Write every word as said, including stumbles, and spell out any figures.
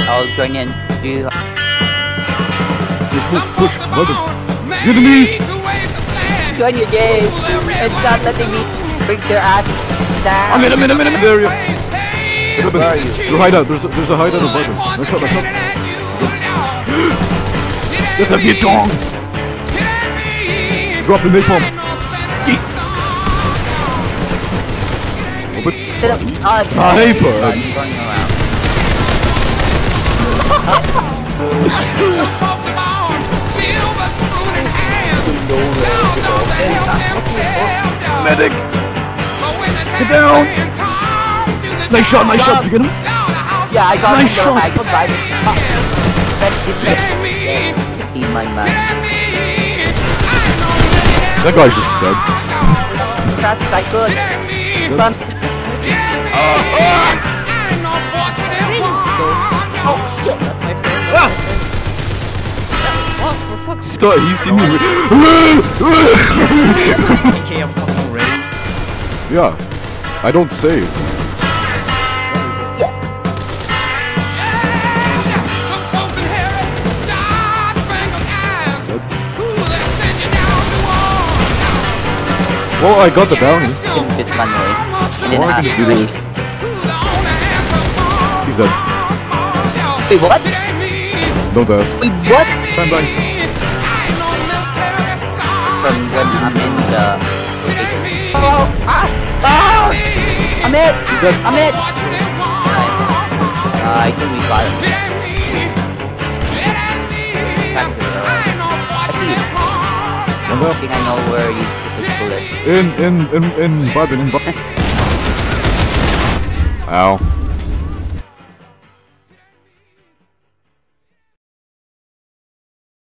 I'll join in. Do you... Push, push, push. Button. Get the knees. Join your game. It's not letting me bring their ass down. I'm in, I'm in, I'm in, I'm in. There you. Where are you? Your hideout. There's a, there's a hideout of button. Nice shot, nice shot. That's a Viet Dong. Drop the napalm. Yeet. Open. Sniper. Medic. Get down. Nice shot, nice shot. Did you get him? Yeah, I got nice him. Shot. I got him. My man. That guy's just dead. That's I could. Dead. Oh shit! That's my favorite. Ah! Stop! He see me. Yeah, I don't save. Well, I got the bounty. It's fun way. Or I can just do this. He's dead. Wait, what? Don't ask. Wait, what? Stand by. From when I'm in the... Oh! Ah! Ah! I'm it! He's dead. I'm it! Uh, I think we got him. Back to the right. I see you. I think I know where you put this bullet. In, in, in, in, vibe, in, vibe. Ow.